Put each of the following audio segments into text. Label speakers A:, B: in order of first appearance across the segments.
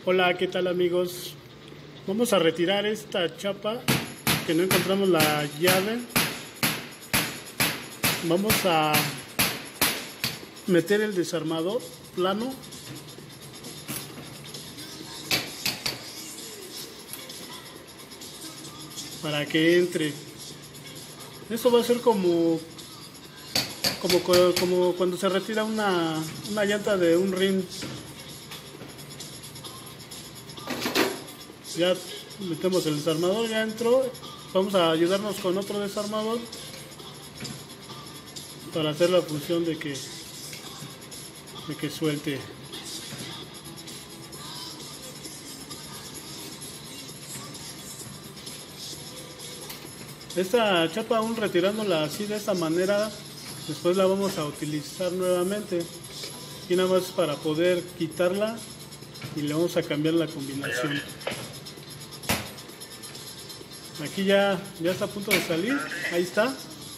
A: Hola, ¿qué tal amigos? Vamos a retirar esta chapa que no encontramos la llave. Vamos a meter el desarmador plano para que entre. Eso va a ser como cuando se retira una llanta de un rin. Ya metemos el desarmador, ya entró. Vamos a ayudarnos con otro desarmador para hacer la función de que suelte. Esta chapa, aún retirándola así de esta manera, después la vamos a utilizar nuevamente, y nada más para poder quitarla y le vamos a cambiar la combinación. Aquí ya está a punto de salir, ahí está.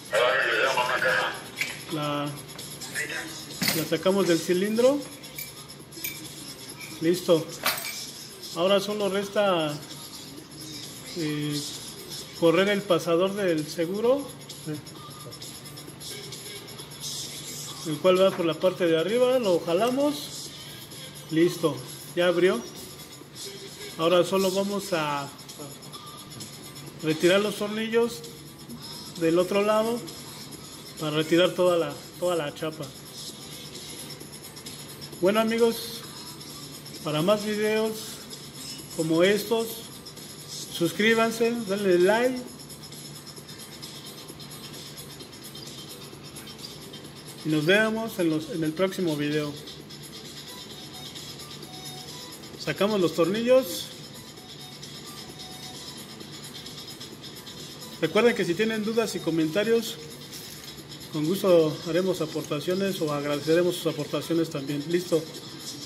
A: La sacamos del cilindro. Listo. Ahora solo resta correr el pasador del seguro, el cual va por la parte de arriba. Lo jalamos. Listo, ya abrió. Ahora solo vamos a retirar los tornillos del otro lado para retirar toda la chapa. Bueno amigos, para más videos como estos, suscríbanse, denle like y nos vemos en el próximo video. Sacamos los tornillos. Recuerden que si tienen dudas y comentarios, con gusto haremos aportaciones o agradeceremos sus aportaciones también. Listo.